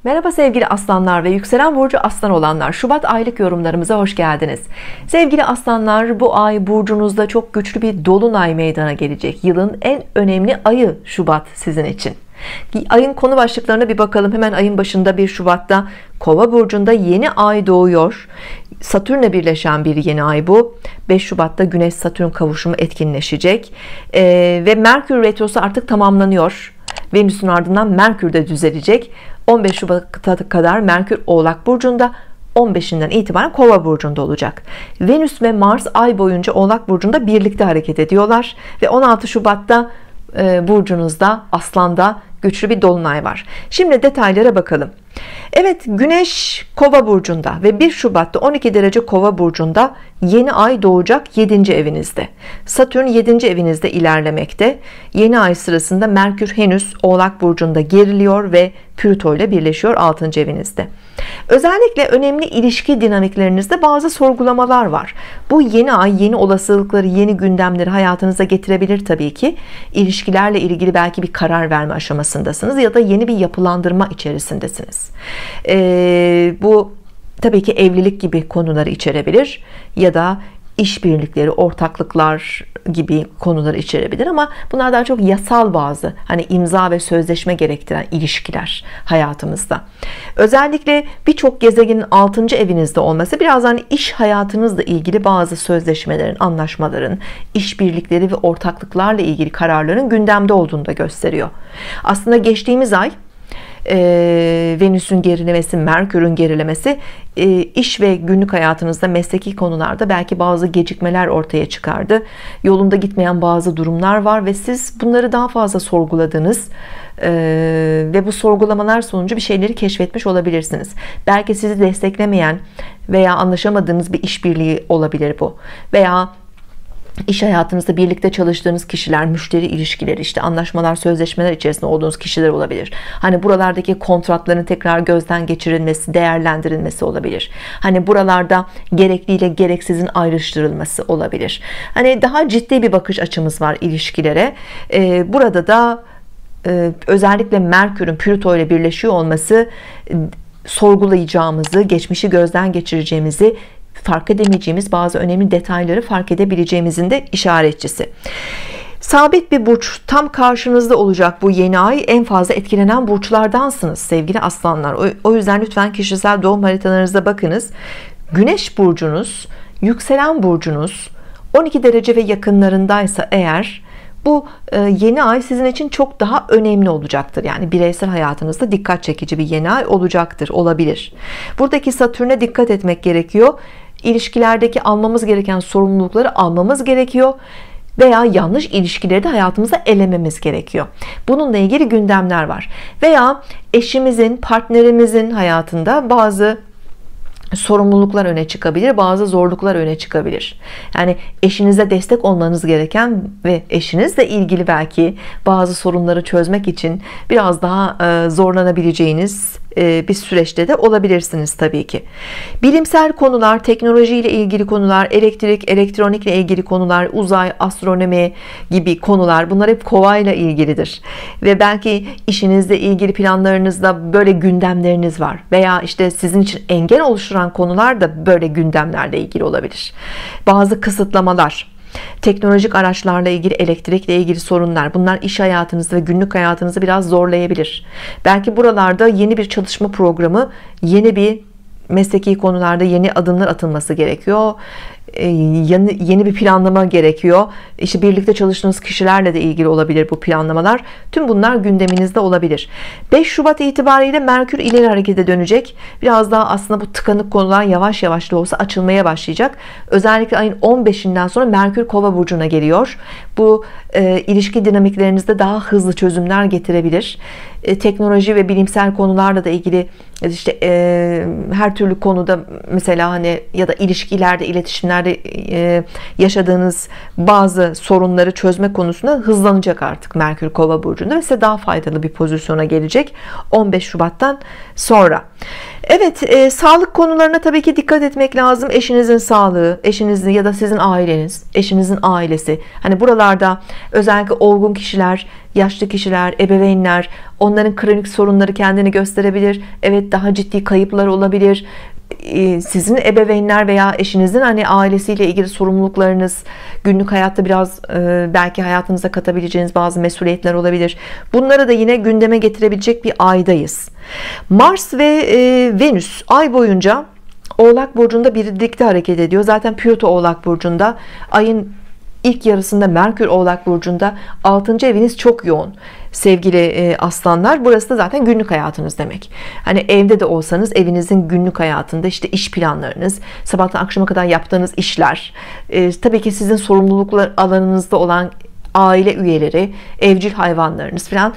Merhaba sevgili aslanlar ve yükselen burcu aslan olanlar, Şubat aylık yorumlarımıza hoş geldiniz. Sevgili aslanlar, bu ay burcunuzda çok güçlü bir dolunay meydana gelecek. Yılın en önemli ayı Şubat sizin için. Ayın konu başlıklarına bir bakalım. Hemen ayın başında 1 Şubat'ta Kova burcunda yeni ay doğuyor. Satürn'le birleşen bir yeni ay bu. 5 Şubat'ta Güneş Satürn kavuşumu etkinleşecek ve Merkür retrosu artık tamamlanıyor. Venüs'ün ardından Merkür de düzelecek. 15 Şubat'a kadar Merkür Oğlak burcunda, 15'inden itibaren Kova burcunda olacak. Venüs ve Mars ay boyunca Oğlak burcunda birlikte hareket ediyorlar ve 16 Şubat'ta burcunuzda, Aslan'da güçlü bir dolunay var. Şimdi detaylara bakalım. Evet, Güneş Kova burcunda ve 1 Şubat'ta 12 derece Kova burcunda yeni ay doğacak 7. evinizde. Satürn 7. evinizde ilerlemekte. Yeni ay sırasında Merkür henüz Oğlak burcunda geriliyor ve Plüto ile birleşiyor 6. evinizde. Özellikle önemli ilişki dinamiklerinizde bazı sorgulamalar var. Bu yeni ay yeni olasılıkları, yeni gündemleri hayatınıza getirebilir tabii ki. İlişkilerle ilgili belki bir karar verme aşamasındasınız ya da yeni bir yapılandırma içerisindesiniz. Bu tabii ki evlilik gibi konuları içerebilir ya da işbirlikleri, ortaklıklar gibi konuları içerebilir, ama bunlar daha çok yasal, bazı hani imza ve sözleşme gerektiren ilişkiler hayatımızda. Özellikle birçok gezegenin 6. evinizde olması biraz hani iş hayatınızla ilgili bazı sözleşmelerin, anlaşmaların, işbirlikleri ve ortaklıklarla ilgili kararların gündemde olduğunu da gösteriyor. Aslında geçtiğimiz ay Venüs'ün gerilemesi, Merkür'ün gerilemesi iş ve günlük hayatınızda, mesleki konularda belki bazı gecikmeler ortaya çıkardı. Yolunda gitmeyen bazı durumlar var ve siz bunları daha fazla sorguladınız ve bu sorgulamalar sonucu bir şeyleri keşfetmiş olabilirsiniz. Belki sizi desteklemeyen veya anlaşamadığınız bir işbirliği olabilir bu, veya İş hayatınızda birlikte çalıştığınız kişiler, müşteri ilişkileri, işte anlaşmalar, sözleşmeler içerisinde olduğunuz kişiler olabilir. Hani buralardaki kontratların tekrar gözden geçirilmesi, değerlendirilmesi olabilir. Hani buralarda gerekliyle gereksizin ayrıştırılması olabilir. Hani daha ciddi bir bakış açımız var ilişkilere. Burada da özellikle Merkür'ün Plüto ile birleşiyor olması sorgulayacağımızı, geçmişi gözden geçireceğimizi, fark edemeyeceğimiz bazı önemli detayları fark edebileceğimizin de işaretçisi. Sabit bir burç tam karşınızda olacak bu yeni ay. En fazla etkilenen burçlardansınız sevgili aslanlar. O yüzden lütfen kişisel doğum haritalarınıza bakınız. Güneş burcunuz, yükselen burcunuz 12 derece ve yakınlarındaysa eğer, bu yeni ay sizin için çok daha önemli olacaktır. Yani bireysel hayatınızda dikkat çekici bir yeni ay olacaktır, olabilir. Buradaki Satürn'e dikkat etmek gerekiyor. İlişkilerdeki almamız gereken sorumlulukları almamız gerekiyor veya yanlış ilişkileri de hayatımıza elememiz gerekiyor. Bununla ilgili gündemler var. Veya eşimizin, partnerimizin hayatında bazı sorumluluklar öne çıkabilir, bazı zorluklar öne çıkabilir. Yani eşinize destek olmanız gereken ve eşinizle ilgili belki bazı sorunları çözmek için biraz daha zorlanabileceğiniz bir süreçte de olabilirsiniz tabii ki. Bilimsel konular, teknolojiyle ilgili konular, elektrik, elektronikle ilgili konular, uzay, astronomi gibi konular, bunlar hep Kova ile ilgilidir. Ve belki işinizle ilgili planlarınızda böyle gündemleriniz var. Veya işte sizin için engel oluşturan konular da böyle gündemlerle ilgili olabilir. Bazı kısıtlamalar, teknolojik araçlarla ilgili, elektrikle ilgili sorunlar, bunlar iş hayatınızı ve günlük hayatınızı biraz zorlayabilir. Belki buralarda yeni bir çalışma programı, yeni bir mesleki konularda yeni adımlar atılması gerekiyor. Yeni bir planlama gerekiyor. İşte birlikte çalıştığınız kişilerle de ilgili olabilir bu planlamalar. Tüm bunlar gündeminizde olabilir. 5 Şubat itibariyle Merkür ileri harekete dönecek. Biraz daha aslında bu tıkanık konular yavaş yavaş da olsa açılmaya başlayacak. Özellikle ayın 15'inden sonra Merkür Kova burcuna geliyor. Bu ilişki dinamiklerinizde daha hızlı çözümler getirebilir. Teknoloji ve bilimsel konularla da ilgili işte her türlü konuda, mesela hani ya da ilişkilerde, iletişimler dönemlerde yaşadığınız bazı sorunları çözme konusunda hızlanacak artık Merkür Kova burcunda ve size daha faydalı bir pozisyona gelecek 15 Şubat'tan sonra. Evet, sağlık konularına tabii ki dikkat etmek lazım. Eşinizin sağlığı, eşinizin ya da sizin aileniz, eşinizin ailesi. Hani buralarda özellikle olgun kişiler, yaşlı kişiler, ebeveynler, onların kronik sorunları kendini gösterebilir. Evet, daha ciddi kayıplar olabilir. Sizin ebeveynler veya eşinizin hani ailesiyle ilgili sorumluluklarınız, günlük hayatta biraz belki hayatınıza katabileceğiniz bazı mesuliyetler olabilir. Bunları da yine gündeme getirebilecek bir aydayız. Mars ve Venüs ay boyunca Oğlak burcunda birlikte hareket ediyor. Zaten Plüto Oğlak burcunda, ayın ilk yarısında Merkür Oğlak burcunda, 6. eviniz çok yoğun sevgili aslanlar. Burası da zaten günlük hayatınız demek. Hani evde de olsanız evinizin günlük hayatında işte iş planlarınız, sabahtan akşama kadar yaptığınız işler, tabii ki sizin sorumluluklar alanınızda olan aile üyeleri, evcil hayvanlarınız falan.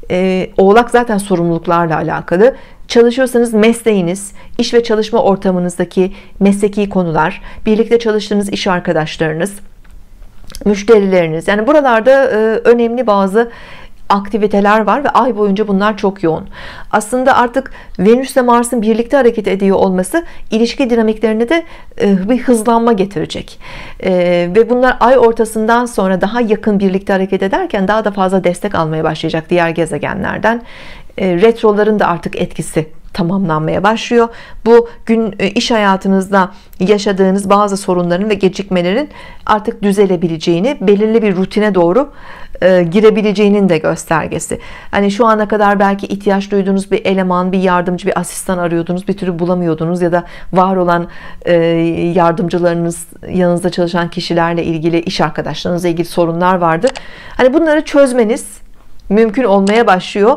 Oğlak zaten sorumluluklarla alakalı. Çalışıyorsanız mesleğiniz, iş ve çalışma ortamınızdaki mesleki konular, birlikte çalıştığınız iş arkadaşlarınız, müşterileriniz, yani buralarda önemli bazı aktiviteler var ve ay boyunca bunlar çok yoğun. Aslında artık Venüs ile Mars'ın birlikte hareket ediyor olması ilişki dinamiklerine de bir hızlanma getirecek. Ve bunlar ay ortasından sonra daha yakın birlikte hareket ederken daha da fazla destek almaya başlayacak diğer gezegenlerden. Retroların da artık etkisi tamamlanmaya başlıyor. Bu gün iş hayatınızda yaşadığınız bazı sorunların ve gecikmelerin artık düzelebileceğini, belirli bir rutine doğru girebileceğinin de göstergesi. Hani şu ana kadar belki ihtiyaç duyduğunuz bir eleman, bir yardımcı, bir asistan arıyordunuz, bir türlü bulamıyordunuz ya da var olan yardımcılarınız, yanınızda çalışan kişilerle ilgili, iş arkadaşlarınızla ilgili sorunlar vardı. Hani bunları çözmeniz mümkün olmaya başlıyor.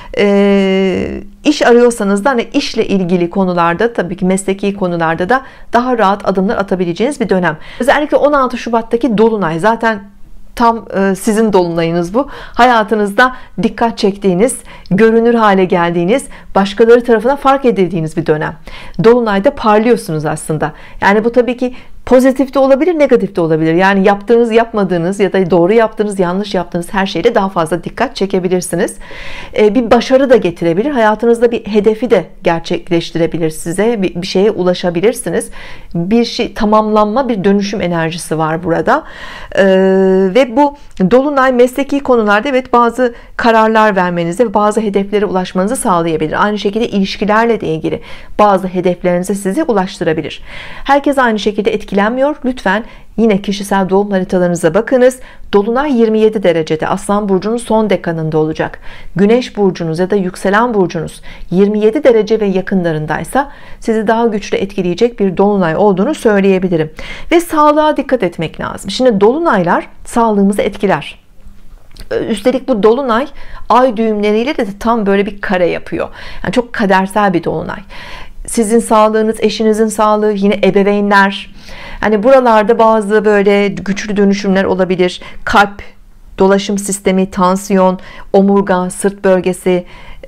İş arıyorsanız da hani işle ilgili konularda, tabii ki mesleki konularda da daha rahat adımlar atabileceğiniz bir dönem. Özellikle 16 Şubat'taki dolunay zaten tam sizin dolunayınız bu. Hayatınızda dikkat çektiğiniz, görünür hale geldiğiniz, başkaları tarafından fark edildiğiniz bir dönem. Dolunayda parlıyorsunuz aslında. Yani bu tabii ki pozitif de olabilir, negatif de olabilir. Yani yaptığınız, yapmadığınız ya da doğru yaptığınız, yanlış yaptığınız her şeyde daha fazla dikkat çekebilirsiniz. Bir başarı da getirebilir. Hayatınızda bir hedefi de gerçekleştirebilir size. Bir şeye ulaşabilirsiniz. Bir şey tamamlanma, bir dönüşüm enerjisi var burada. Ve bu dolunay mesleki konularda evet bazı kararlar vermenizi ve bazı hedeflere ulaşmanızı sağlayabilir. Aynı şekilde ilişkilerle de ilgili bazı hedeflerinize sizi ulaştırabilir. Herkes aynı şekilde etkilenmiyor. Lütfen yine kişisel doğum haritalarınıza bakınız. Dolunay 27 derecede Aslan burcunun son dekanında olacak. Güneş burcunuz ya da yükselen burcunuz 27 derece ve yakınlarındaysa sizi daha güçlü etkileyecek bir dolunay olduğunu söyleyebilirim. Ve sağlığa dikkat etmek lazım. Şimdi dolunaylar sağlığımızı etkiler. Üstelik bu dolunay ay düğümleriyle de tam böyle bir kare yapıyor. Yani çok kadersel bir dolunay. Sizin sağlığınız, eşinizin sağlığı, yine ebeveynler. Hani buralarda bazı böyle güçlü dönüşümler olabilir. Kalp, dolaşım sistemi, tansiyon, omurga, sırt bölgesi,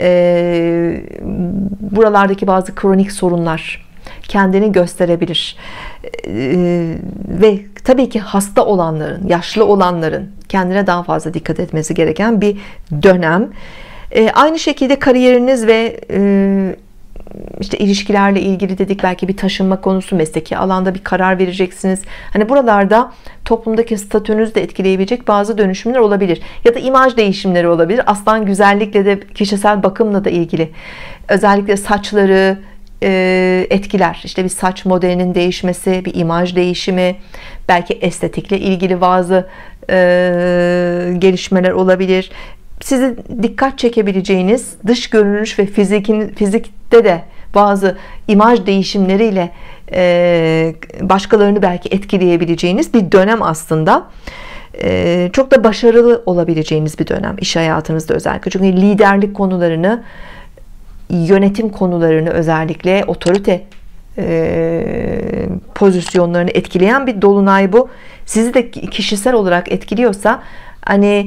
buralardaki bazı kronik sorunlar kendini gösterebilir. Ve tabii ki hasta olanların, yaşlı olanların kendine daha fazla dikkat etmesi gereken bir dönem. Aynı şekilde kariyeriniz ve işte ilişkilerle ilgili dedik, belki bir taşınma konusu, mesleki alanda bir karar vereceksiniz. Hani buralarda toplumdaki statünüzü de etkileyebilecek bazı dönüşümler olabilir. Ya da imaj değişimleri olabilir. Aslan güzellikle de, kişisel bakımla da ilgili. Özellikle saçları etkiler. İşte bir saç modelinin değişmesi, bir imaj değişimi, belki estetikle ilgili bazı gelişmeler olabilir. Sizi dikkat çekebileceğiniz dış görünüş ve fizikte de bazı imaj değişimleriyle başkalarını belki etkileyebileceğiniz bir dönem aslında. Çok da başarılı olabileceğiniz bir dönem iş hayatınızda özellikle. Çünkü liderlik konularını, yönetim konularını, özellikle otorite pozisyonlarını etkileyen bir dolunay bu. Sizi de kişisel olarak etkiliyorsa hani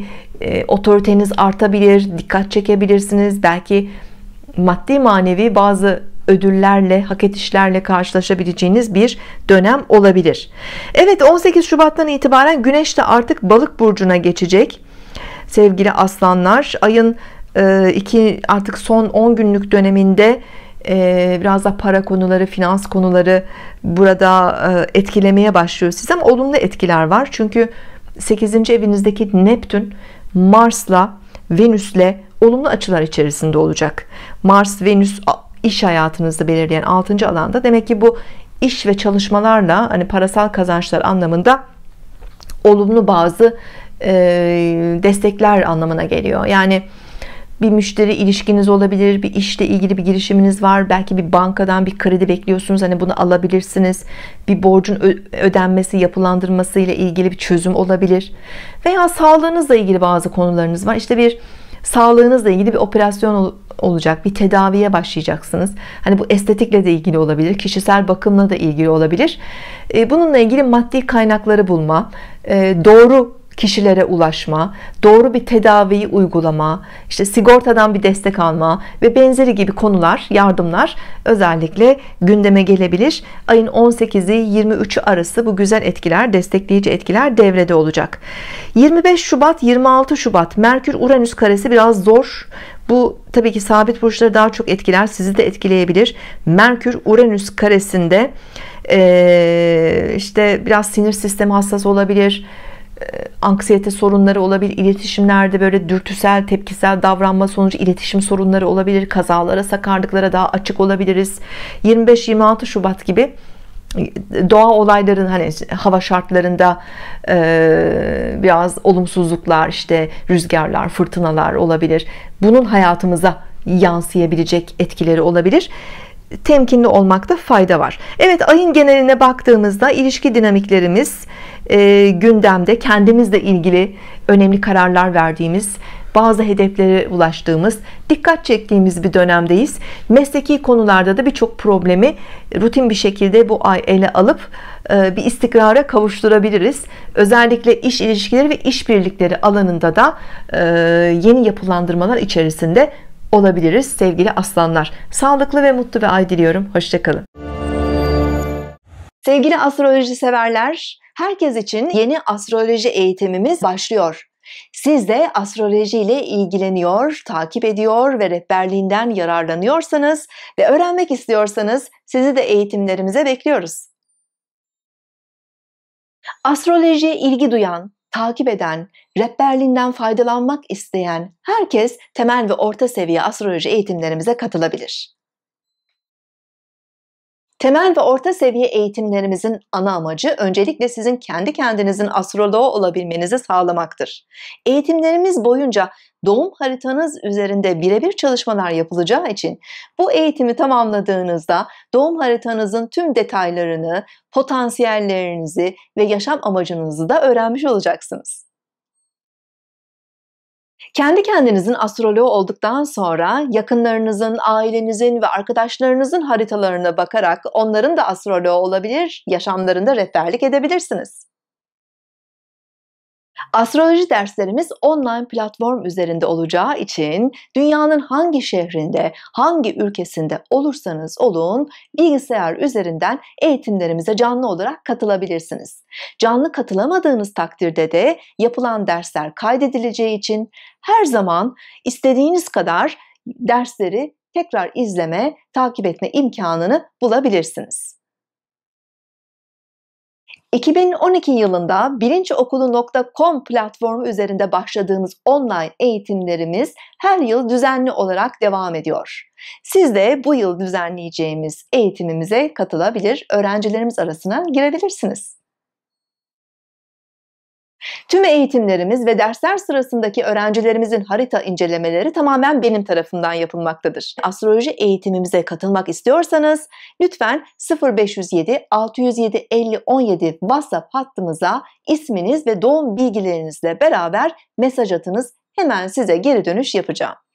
otoriteniz artabilir, dikkat çekebilirsiniz. Belki maddi manevi bazı ödüllerle, hak edişlerle karşılaşabileceğiniz bir dönem olabilir. Evet, 18 Şubat'tan itibaren Güneş de artık Balık burcuna geçecek. Sevgili aslanlar, ayın artık son 10 günlük döneminde biraz da para konuları, finans konuları burada etkilemeye başlıyor sizi, ama olumlu etkiler var. Çünkü 8. evinizdeki Neptün Mars'la, Venüs'le olumlu açılar içerisinde olacak. Mars, Venüs iş hayatınızı belirleyen 6. alanda. Demek ki bu iş ve çalışmalarla, hani parasal kazançlar anlamında olumlu bazı destekler anlamına geliyor. Yani bir müşteri ilişkiniz olabilir, bir işle ilgili bir girişiminiz var, belki bir bankadan bir kredi bekliyorsunuz, hani bunu alabilirsiniz. Bir borcun ödenmesi, yapılandırması ile ilgili bir çözüm olabilir. Veya sağlığınızla ilgili bazı konularınız var. İşte bir sağlığınızla ilgili bir operasyon olacak, bir tedaviye başlayacaksınız. Hani bu estetikle de ilgili olabilir, kişisel bakımla da ilgili olabilir. Bununla ilgili maddi kaynakları bulma, doğru kişilere ulaşma, doğru bir tedaviyi uygulama, işte sigortadan bir destek alma ve benzeri gibi konular, yardımlar özellikle gündeme gelebilir. Ayın 18'i 23'ü arası bu güzel etkiler, destekleyici etkiler devrede olacak. 25 Şubat 26 Şubat Merkür Uranüs karesi biraz zor. Bu tabii ki sabit burçları daha çok etkiler, sizi de etkileyebilir. Merkür Uranüs karesinde işte biraz sinir sistemi hassas olabilir, anksiyete sorunları olabilir, iletişimlerde böyle dürtüsel, tepkisel davranma sonucu iletişim sorunları olabilir, kazalara, sakarlıklara daha açık olabiliriz. 25-26 Şubat gibi doğa olayların, hani hava şartlarında biraz olumsuzluklar, işte rüzgarlar, fırtınalar olabilir. Bunun hayatımıza yansıyabilecek etkileri olabilir. Temkinli olmakta fayda var. Evet, ayın geneline baktığımızda ilişki dinamiklerimiz gündemde, kendimizle ilgili önemli kararlar verdiğimiz, bazı hedeflere ulaştığımız, dikkat çektiğimiz bir dönemdeyiz. Mesleki konularda da birçok problemi rutin bir şekilde bu ay ele alıp bir istikrara kavuşturabiliriz. Özellikle iş ilişkileri ve işbirlikleri alanında da yeni yapılandırmalar içerisinde olabiliriz sevgili aslanlar. Sağlıklı ve mutlu bir ay diliyorum. Hoşça kalın. Sevgili astroloji severler, herkes için yeni astroloji eğitimimiz başlıyor. Siz de astroloji ile ilgileniyor, takip ediyor ve rehberliğinden yararlanıyorsanız ve öğrenmek istiyorsanız sizi de eğitimlerimize bekliyoruz. Astrolojiye ilgi duyan, takip eden, rehberliğinden faydalanmak isteyen herkes temel ve orta seviye astroloji eğitimlerimize katılabilir. Temel ve orta seviye eğitimlerimizin ana amacı öncelikle sizin kendi kendinizin astroloğu olabilmenizi sağlamaktır. Eğitimlerimiz boyunca doğum haritanız üzerinde birebir çalışmalar yapılacağı için bu eğitimi tamamladığınızda doğum haritanızın tüm detaylarını, potansiyellerinizi ve yaşam amacınızı da öğrenmiş olacaksınız. Kendi kendinizin astroloğu olduktan sonra yakınlarınızın, ailenizin ve arkadaşlarınızın haritalarına bakarak onların da astroloğu olabilir, yaşamlarında rehberlik edebilirsiniz. Astroloji derslerimiz online platform üzerinde olacağı için dünyanın hangi şehrinde, hangi ülkesinde olursanız olun bilgisayar üzerinden eğitimlerimize canlı olarak katılabilirsiniz. Canlı katılamadığınız takdirde de yapılan dersler kaydedileceği için her zaman istediğiniz kadar dersleri tekrar izleme, takip etme imkanını bulabilirsiniz. 2012 yılında bilinçokulu.com platformu üzerinde başladığımız online eğitimlerimiz her yıl düzenli olarak devam ediyor. Siz de bu yıl düzenleyeceğimiz eğitimimize katılabilir, öğrencilerimiz arasına girebilirsiniz. Tüm eğitimlerimiz ve dersler sırasındaki öğrencilerimizin harita incelemeleri tamamen benim tarafımdan yapılmaktadır. Astroloji eğitimimize katılmak istiyorsanız lütfen 0507 607 50 17 WhatsApp hattımıza isminiz ve doğum bilgilerinizle beraber mesaj atınız. Hemen size geri dönüş yapacağım.